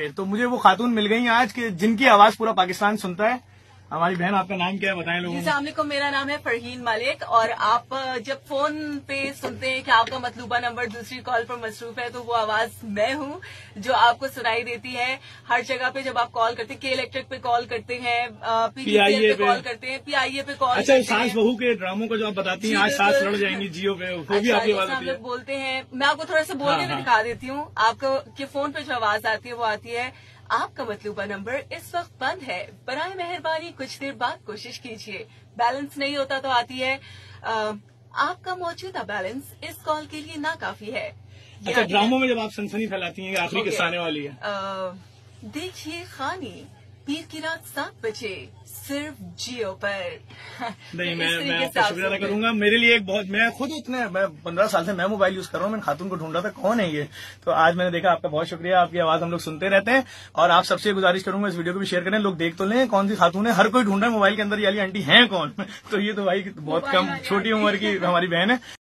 तो मुझे वो खातून मिल गई आज कि जिनकी आवाज पूरा पाकिस्तान सुनता है। हमारी बहन, आपका नाम क्या है बताएं लोगों को। अस्सलाम वालेकुम, मेरा नाम है फरहीन मलिक। और आप जब फोन पे सुनते हैं कि आपका मतलूबा नंबर दूसरी कॉल पर मसरूफ है, तो वो आवाज मैं हूँ जो आपको सुनाई देती है हर जगह पे। जब आप कॉल करते हैं, के इलेक्ट्रिक पे कॉल करते हैं, पीटीसीएल पे कॉल करते हैं, पीआईए पे कॉल करते हैं। सास बहू के ड्रामों का जो आप बताती हैं, आज सास लड़ जाएंगी जियो पे, वो भी आपकी आवाज हम लोग बोलते हैं। मैं आपको थोड़ा सा बोल के दिखा देती हूँ। आपको के फोन पे जो आवाज आती है वो आती है, आपका मतलूबा नंबर इस वक्त बंद है, बराए मेहरबानी कुछ देर बाद कोशिश कीजिए। बैलेंस नहीं होता तो आती है, आपका मौजूदा बैलेंस इस कॉल के लिए नाकाफी है। अच्छा, ड्रामों में जब आप सनसनी फैलाती हैं, आखिरी किस्सा आने वाली है। देखिए खानी, पीर की रात 7 बजे सिर्फ जियो पर। नहीं, मैं आपका शुक्रिया अदा करूंगा। मेरे लिए एक बहुत, मैं खुद मैं 15 साल से मैं मोबाइल यूज कर रहा हूँ। मैंने खातून को ढूंढा था कौन है ये, तो आज मैंने देखा। आपका बहुत शुक्रिया, आपकी आवाज हम लोग सुनते रहते हैं। और आप सबसे गुजारिश करूंगा इस वीडियो को भी शेयर करें, लोग देख तो लें कौन सी खातून है। हर कोई ढूंढ रहा है मोबाइल के अंदर, ये वाली आंटी है कौन। तो ये तो भाई बहुत कम छोटी उम्र की हमारी बहन है।